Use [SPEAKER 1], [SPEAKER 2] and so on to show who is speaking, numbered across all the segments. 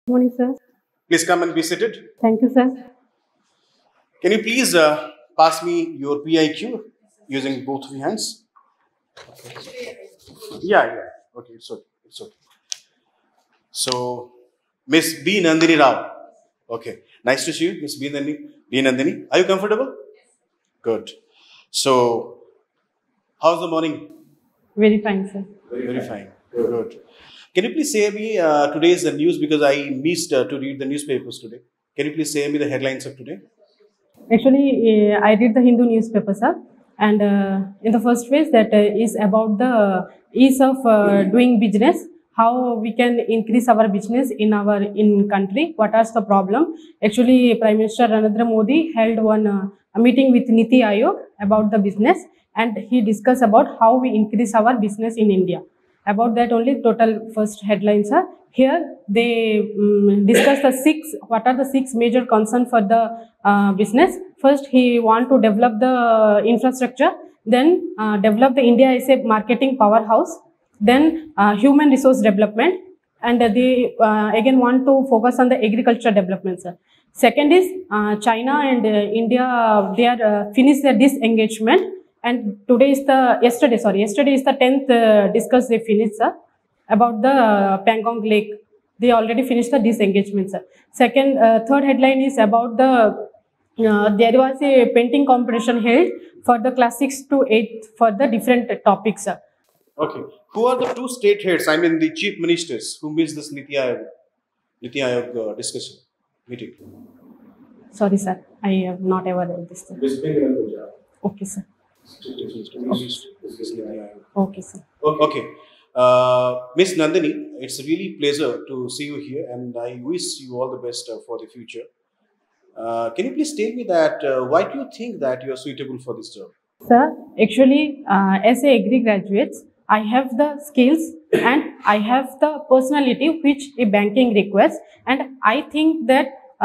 [SPEAKER 1] Morning, sir.
[SPEAKER 2] Please come and be seated.
[SPEAKER 1] Thank you, sir.
[SPEAKER 2] Can you please pass me your PIQ using both of your hands? Yeah, yeah. Okay, it's okay. It's okay. So, Miss B. Nandini Rao. Okay, nice to see you, Miss B. Nandini. Are you comfortable? Good. So, how's the morning?
[SPEAKER 1] Very fine, sir.
[SPEAKER 2] Very fine. Good. Can you please say me today's the news because I missed to read the newspapers today. Can you please say me the headlines of today?
[SPEAKER 1] Actually, I read the Hindu newspaper, sir, and in the first phase, that is about the ease of doing business. How we can increase our business in our country? What is the problem? Actually, Prime Minister Narendra Modi held one a meeting with Niti Aayog about the business, and he discussed about how we increase our business in India. About that only total first headlines are here. They discuss the what are the six major concerns for the business. First, he want to develop the infrastructure, then develop the India as a marketing powerhouse, then human resource development, and they again want to focus on the agriculture development, sir. Second is China and India, they are finished their disengagement, and yesterday is the 10th discuss they finished, sir, about the Pangong Lake. They already finished the disengagement, sir. Third headline is about there was a painting competition held for the class 6 to 8 for the different topics, sir.
[SPEAKER 2] Okay. Who are the two state heads? I mean, the chief ministers who missed this Niti Aayog discussion meeting.
[SPEAKER 1] Sorry, sir. I am not aware of this, sir. Okay, sir. Okay, sir.
[SPEAKER 2] Okay. Miss Nandini, it's really pleasure to see you here, and I wish you all the best for the future. Can you please tell me that why do you think that you are suitable for this job?
[SPEAKER 1] Sir, actually, as a agri graduates, I have the skills and I have the personality which a banking requires, and I think that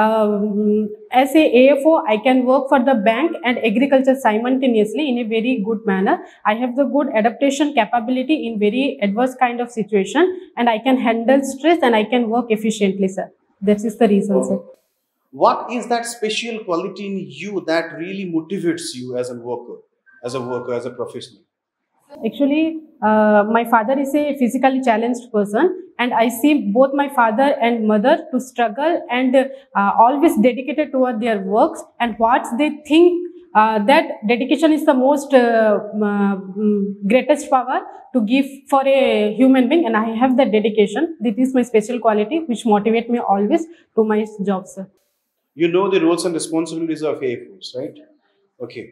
[SPEAKER 1] as a AFO, I can work for the bank and agriculture simultaneously in a very good manner. I have the good adaptation capability in very adverse kind of situation, and I can handle stress and I can work efficiently, sir. That is the reason, sir.
[SPEAKER 2] What is that special quality in you that really motivates you as as a professional?
[SPEAKER 1] Actually, my father is a physically challenged person, and I see both my father and mother to struggle and always dedicated toward their works and what they think. That dedication is the most greatest power to give for a human being, and I have that dedication. This is my special quality which motivate me always to my job, sir.
[SPEAKER 2] You know the roles and responsibilities of AFOs, right? Okay.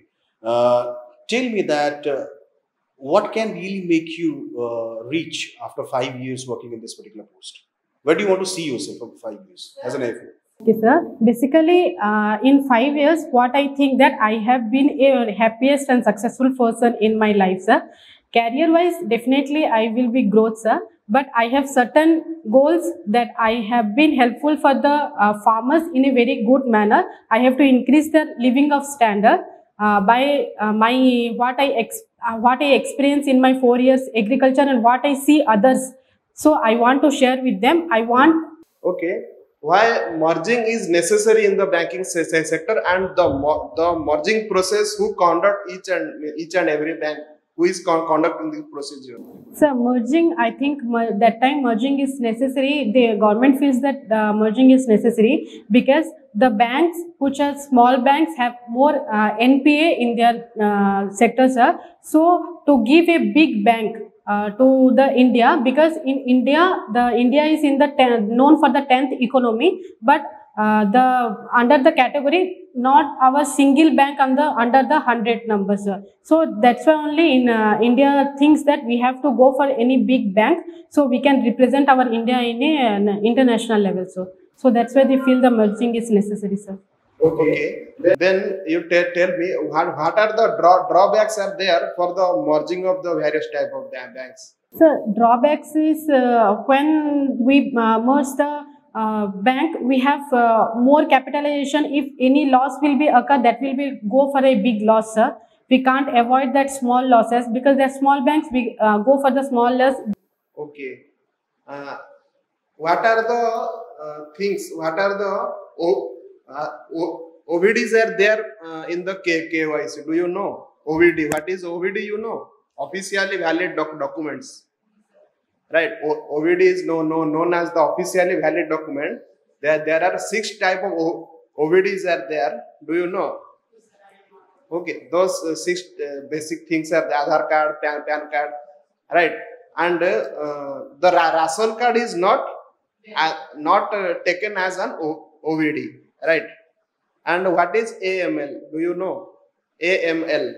[SPEAKER 2] Tell me that what can really make you reach after 5 years working in this particular post? Where do you want to see yourself for 5 years as an AFO?
[SPEAKER 1] Okay, sir. Basically, in 5 years, what I think that I have been a happiest and successful person in my life, sir. Career-wise, definitely I will be growth, sir. But I have certain goals that I have been helpful for the farmers in a very good manner. I have to increase their living of standard by my what I experience in my 4 years agriculture and what I see others. So I want to share with them. I want.
[SPEAKER 3] Okay, why merging is necessary in the banking sector, and the merging process, who conduct each and every bank, who is conducting the procedure?
[SPEAKER 1] So merging, I think that time merging is necessary. The government feels that merging is necessary because the banks, which are small banks, have more NPA in their sectors. So to give a big bank to the India, because in India, the India is in the known for the 10th economy, but the under the category not our single bank under the 100 numbers. So that's why only in India thinks that we have to go for any big bank so we can represent our India in an international level. So that's why they feel the merging is necessary, sir.
[SPEAKER 3] Okay. Then you tell me what are the drawbacks are there for the merging of the various type of banks?
[SPEAKER 1] So drawbacks is when we merge the bank, we have more capitalization. If any loss will be occur, that will be go for a big loss, sir. We can't avoid that small losses because they're small banks. We go for the small loss.
[SPEAKER 3] Okay. What are the things? What are the OVDs are there in the KYC? Do you know OVD? What is OVD? You know, officially valid documents, right? OVD is known as the officially valid document. There are 6 type of OVDs are there. Do you know? Okay, those 6 basic things are the Aadhaar card, PAN card, right? And the ration card is not taken as an OVD, right? And what is AML? Do you know? AML.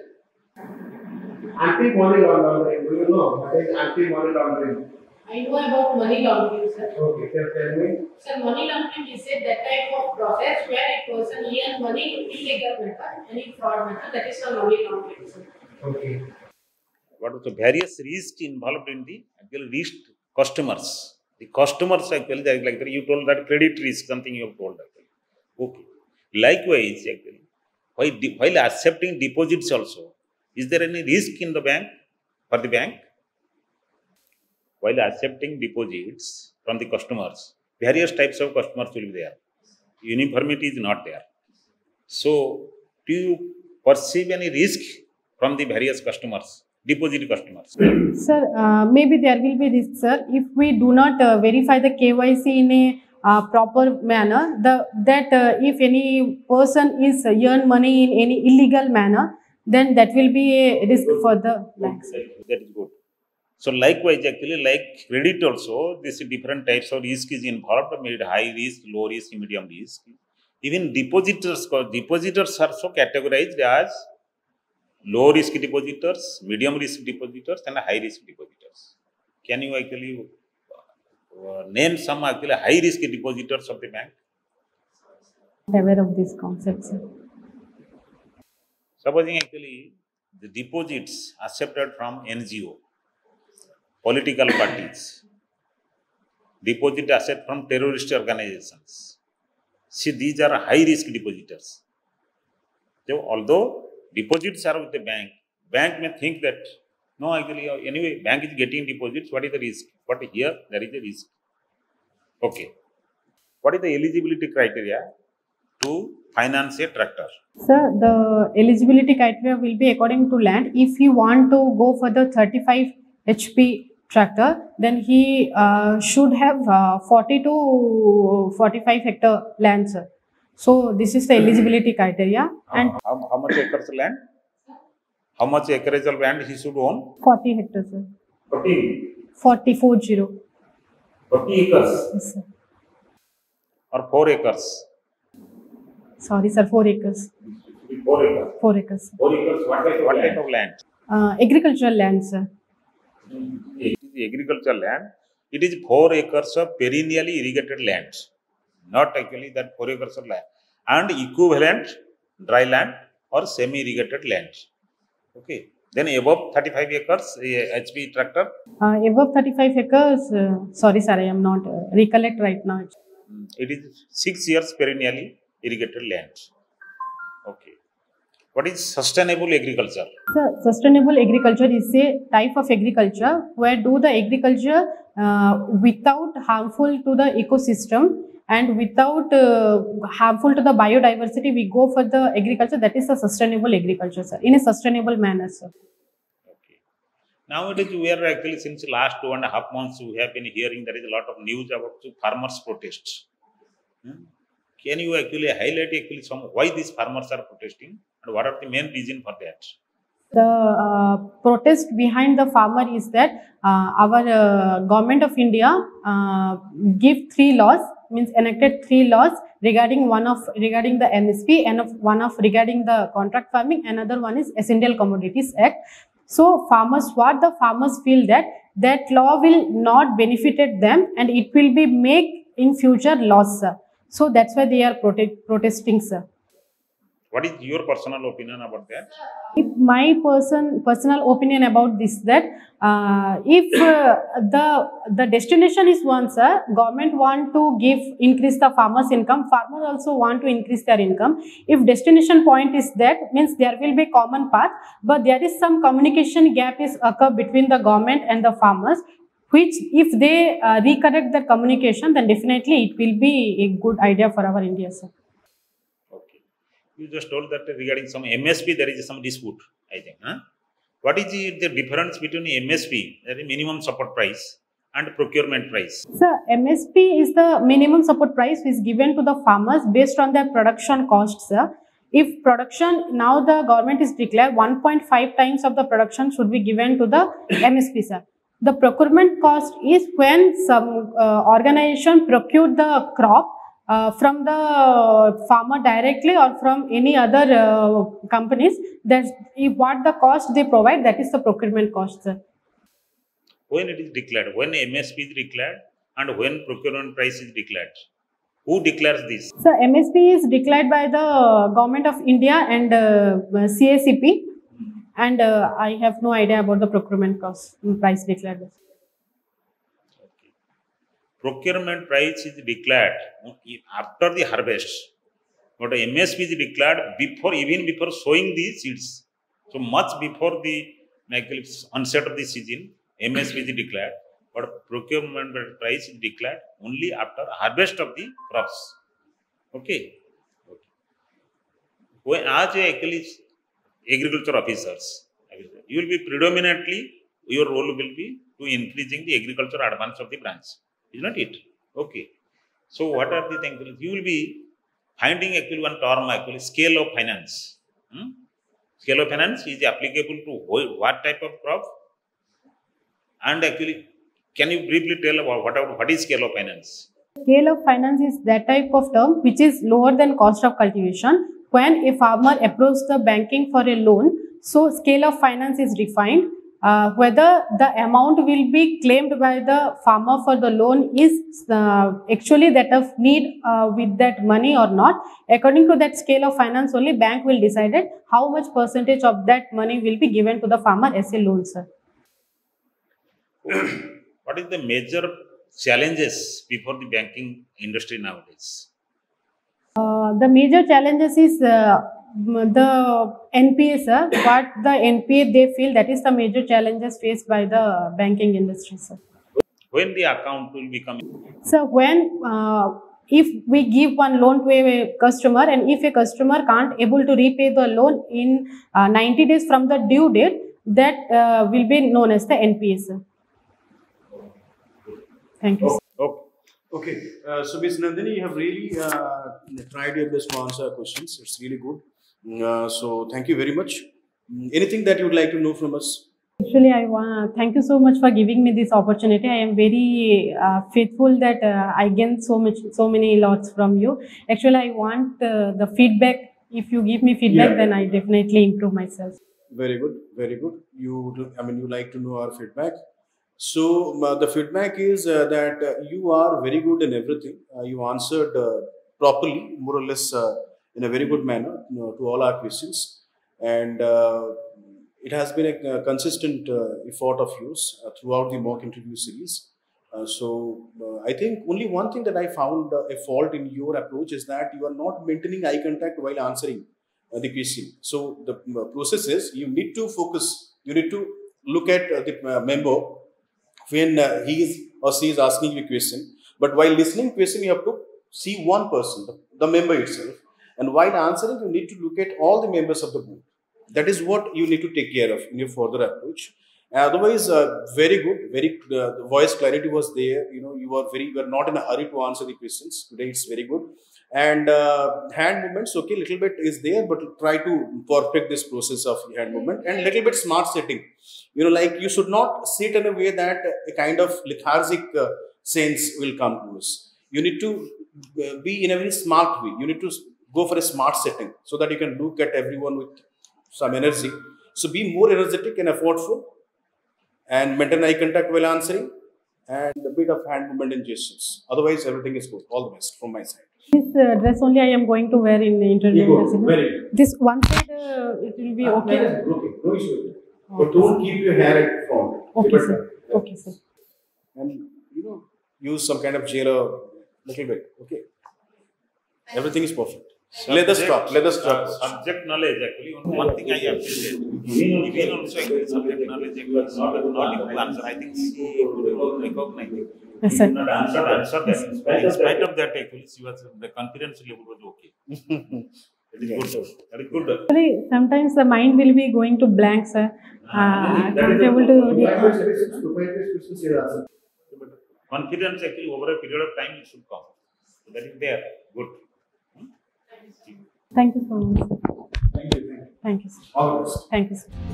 [SPEAKER 3] Anti-money laundering. Do you know what is anti-money laundering?
[SPEAKER 1] I know about money laundering, sir.
[SPEAKER 3] Okay, tell me.
[SPEAKER 1] Sir, money laundering is that type of process where a person earns money in illegal method, any fraud method, that is the money laundering, sir.
[SPEAKER 3] Okay.
[SPEAKER 4] What are the various risks involved in the actual risk customers? The customers actually, like you told that credit risk, something you have told actually. Okay. Likewise, actually, while accepting deposits also, is there any risk in the bank for the bank? While accepting deposits from the customers, various types of customers will be there. Uniformity is not there. So, do you perceive any risk from the various customers, deposit customers?
[SPEAKER 1] Sir, maybe there will be risk, sir, if we do not verify the KYC in a proper manner. If any person is earn money in any illegal manner, then that will be a risk for the banks.
[SPEAKER 4] That is good. So likewise, actually, like credit also, this different types of risk is involved, made high risk, low risk, medium risk. Even depositors are so categorized as low risk depositors, medium risk depositors, and high risk depositors. Can you actually name some actually high risk depositors of the bank?
[SPEAKER 1] Aware of these concepts, sir.
[SPEAKER 4] Supposing actually the deposits accepted from NGO, political parties, deposit asset from terrorist organizations. See, these are high risk depositors. So, although deposits are with the bank may think that no, actually, anyway, bank is getting deposits. What is the risk? But here there is a risk. Okay. What is the eligibility criteria to finance a tractor?
[SPEAKER 1] Sir, the eligibility criteria will be according to land. If you want to go for the 35 HP tractor, then he should have 40 to 45 hectare land, sir. So this is the eligibility criteria. And
[SPEAKER 4] how much acres land? How much acreage of land he should own?
[SPEAKER 1] 40 hectares, sir.
[SPEAKER 4] 40
[SPEAKER 1] 40.
[SPEAKER 4] 40 acres.
[SPEAKER 1] Yes, sir.
[SPEAKER 4] Or 4 acres.
[SPEAKER 1] Sorry, sir, 4 acres.
[SPEAKER 4] 4 acres.
[SPEAKER 1] 4 acres.
[SPEAKER 4] 4 acres. What type of land?
[SPEAKER 1] Agricultural land, sir.
[SPEAKER 4] It is agricultural land. It is 4 acres of perennially irrigated land. Not actually that 4 acres of land. And equivalent dry land or semi-irrigated land. Okay. Then above 35 acres, HP tractor.
[SPEAKER 1] Above 35 acres, sorry, sir, I am not recollect right now.
[SPEAKER 4] It is 6 years perennially irrigated land. Okay. What is sustainable agriculture?
[SPEAKER 1] Sir, sustainable agriculture is a type of agriculture where do the agriculture without harmful to the ecosystem and without harmful to the biodiversity. We go for the agriculture that is a sustainable agriculture, sir, in a sustainable manner, sir.
[SPEAKER 4] Okay. Nowadays, we are actually since last 2.5 months, we have been hearing there is a lot of news about farmers' protests. Can you actually highlight actually why these farmers are protesting and what are the main reason for that?
[SPEAKER 1] The protest behind the farmer is that our government of India give 3 laws, means enacted 3 laws regarding regarding the MSP and regarding the contract farming. Another one is Essential Commodities Act. So what the farmers feel that law will not benefited them and it will be make in future loss, sir. So that's why they are protesting, sir.
[SPEAKER 4] What is your personal opinion about that?
[SPEAKER 1] My personal opinion about this, that if the destination is one, sir, government want to increase the farmers' income, farmers also want to increase their income. If destination point is that, means there will be common path, but there is some communication gap is occur between the government and the farmers, which if they recorrect their communication, then definitely it will be a good idea for our India, sir.
[SPEAKER 4] Okay. You just told that regarding some MSP, there is some dispute, I think. Huh? What is the difference between MSP, that is minimum support price, and procurement price?
[SPEAKER 1] So MSP is the minimum support price is given to the farmers based on their production costs, sir. If production, now the government is declared 1.5 times of the production should be given to the MSP, sir. The procurement cost is when some organization procured the crop from the farmer directly or from any other companies. That's what the cost they provide, that is the procurement cost, sir.
[SPEAKER 4] When it is declared, when MSP is declared, and when procurement price is declared, who declares this?
[SPEAKER 1] So MSP is declared by the Government of India and CACP, and I have no idea about the procurement cost price declared.
[SPEAKER 4] Okay. Procurement price is declared after the harvest, but MSP is declared before, even before sowing the seeds. So much before the onset of the season, MSP is declared, but procurement price is declared only after harvest of the crops. Okay. When as actually agriculture officers, you will be predominantly, your role will be to increasing the agriculture advance of the branch, is not it? Okay. So what are the things? You will be finding actually one term, actually scale of finance. Scale of finance is applicable to what type of crop? And actually, can you briefly tell about what is scale of finance?
[SPEAKER 1] Scale of finance is that type of term which is lower than cost of cultivation. When a farmer approaches the banking for a loan, so scale of finance is defined. Whether the amount will be claimed by the farmer for the loan is actually that of need with that money or not. According to that scale of finance, only bank will decide how much percentage of that money will be given to the farmer as a loan, sir.
[SPEAKER 4] What is the major challenges before the banking industry nowadays?
[SPEAKER 1] The major challenges is the NPA, sir. What the NPA they feel, that is the major challenges faced by the banking industry, sir.
[SPEAKER 4] When the account will become?
[SPEAKER 1] So when if we give one loan to a customer, and if a customer can't able to repay the loan in 90 days from the due date, that will be known as the NPA, sir. Thank you.
[SPEAKER 2] Okay. So, Ms. Nandini, you have really tried your best to answer our questions. It's really good. So, thank you very much. Anything that you would like to know from us?
[SPEAKER 1] Actually, I want thank you so much for giving me this opportunity. I am very faithful that I gain so many lots from you. Actually, I want the feedback. If you give me feedback, then I definitely improve myself.
[SPEAKER 2] Very good. Very good. You like to know our feedback. So the feedback is that you are very good in everything. You answered properly, more or less in a very good manner, to all our questions, and it has been a consistent effort of yours throughout the mock interview series. I think only one thing that I found a fault in your approach is that you are not maintaining eye contact while answering the question. So the process is you need to focus. You need to look at the member when he is or she is asking you a question. But while listening question, you have to see one person, the member itself. And while answering, you need to look at all the members of the group. That is what you need to take care of in your further approach. Otherwise, very good, the voice clarity was there. You were not in a hurry to answer the questions. Today it's very good. And hand movements, okay, little bit is there, but try to perfect this process of hand movement and little bit smart sitting. Like you should not sit in a way that a kind of lethargic sense will come to us. You need to be in a very smart way. You need to go for a smart setting so that you can look at everyone with some energy. So be more energetic and effortful and maintain eye contact while answering and a bit of hand movement and gestures. Otherwise, everything is good. All the best from my side.
[SPEAKER 1] This dress only I am going to wear in the interview.
[SPEAKER 2] Very good.
[SPEAKER 1] This one side it will be okay.
[SPEAKER 2] Okay, no issue. But don't keep your hair at front.
[SPEAKER 1] Okay, sir. Okay, sir.
[SPEAKER 2] And use some kind of gel a little bit. Okay. Everything is perfect. Let us stop.
[SPEAKER 4] Subject knowledge actually. One thing I appreciate. Even also actually subject knowledge actually is not able to answer. I think she would recognize it.
[SPEAKER 1] Yes, sir.
[SPEAKER 4] Not answer that. In spite of that, actually, she was the confidence level was okay. That is good. That is good.
[SPEAKER 1] Actually, sometimes the mind will be going to blank, sir. Can't be able to.
[SPEAKER 4] Confidence actually over a period of time it should come. So that is there. Good.
[SPEAKER 1] Thank you so much, sir. Thank you, sir. Thank you, sir.